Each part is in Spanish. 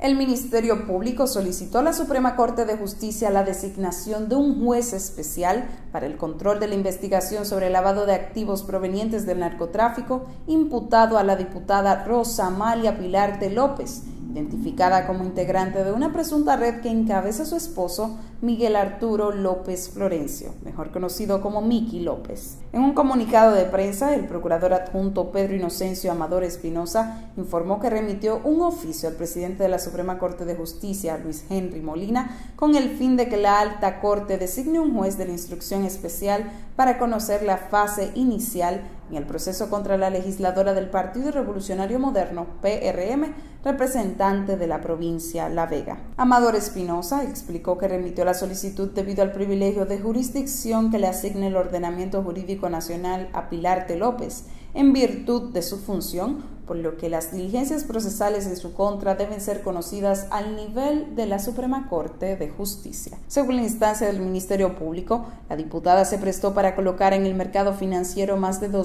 El Ministerio Público solicitó a la Suprema Corte de Justicia la designación de un juez especial para el control de la investigación sobre el lavado de activos provenientes del narcotráfico imputado a la diputada Rosa Amalia Pilarte López, identificada como integrante de una presunta red que encabeza su esposo Miguel Arturo López Florencio, mejor conocido como Miki López. En un comunicado de prensa, el procurador adjunto Pedro Inocencio Amador Espinosa informó que remitió un oficio al presidente de la Suprema Corte de Justicia, Luis Henry Molina, con el fin de que la Alta Corte designe un juez de la instrucción especial para conocer la fase inicial en el proceso contra la legisladora del Partido Revolucionario Moderno, PRM, representante de la provincia La Vega. Amador Espinosa explicó que remitió la solicitud debido al privilegio de jurisdicción que le asigne el ordenamiento jurídico nacional a Pilarte López, en virtud de su función, por lo que las diligencias procesales en su contra deben ser conocidas al nivel de la Suprema Corte de Justicia. Según la instancia del Ministerio Público, la diputada se prestó para colocar en el mercado financiero más de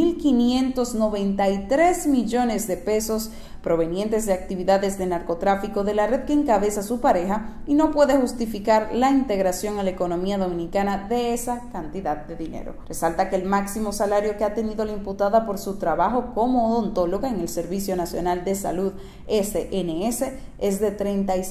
2.593 millones de pesos provenientes de actividades de narcotráfico de la red que encabeza su pareja y no puede justificar la integración a la economía dominicana de esa cantidad de dinero. Resalta que el máximo salario que ha tenido la imputada por su trabajo como odontóloga en el Servicio Nacional de Salud SNS es de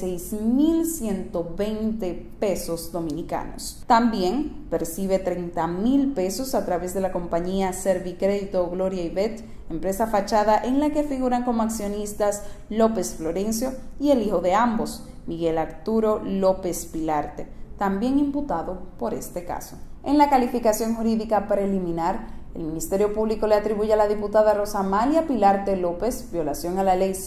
36.120 pesos dominicanos. También percibe 30.000 pesos a través de la compañía Servicrédito Gloria y Bet, empresa fachada en la que figuran como accionistas López Florencio y el hijo de ambos, Miguel Arturo López Pilarte, también imputado por este caso. En la calificación jurídica preliminar, el Ministerio Público le atribuye a la diputada Rosa Amalia Pilarte López violación a la Ley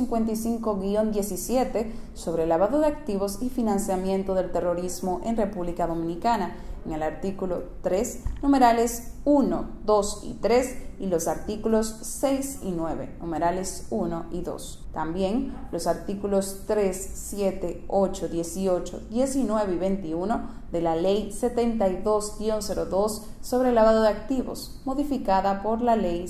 155-17 sobre lavado de activos y financiamiento del terrorismo en República Dominicana, en el artículo 3, numerales 1, 2 y 3, y los artículos 6 y 9, numerales 1 y 2. También los artículos 3, 7, 8, 18, 19 y 21 de la Ley 72-02 sobre lavado de activos, modificada por la Ley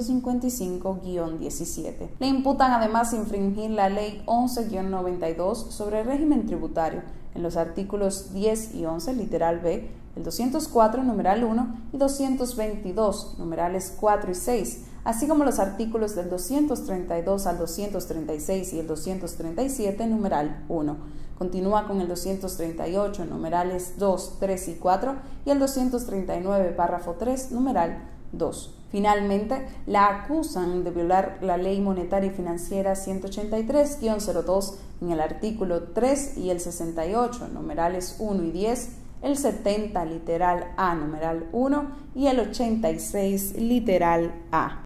155-17. Le imputan además infringir la Ley 11-92 sobre el régimen tributario en los artículos 10 y 11, literal B, el 204, numeral 1, y 222, numerales 4 y 6, así como los artículos del 232 al 236 y el 237, numeral 1. Continúa con el 238, numerales 2, 3 y 4, y el 239, párrafo 3, numeral 2. Finalmente, la acusan de violar la Ley Monetaria y Financiera 183-02 en el artículo 3 y el 68, numerales 1 y 10, el 70, literal A, numeral 1, y el 86, literal A.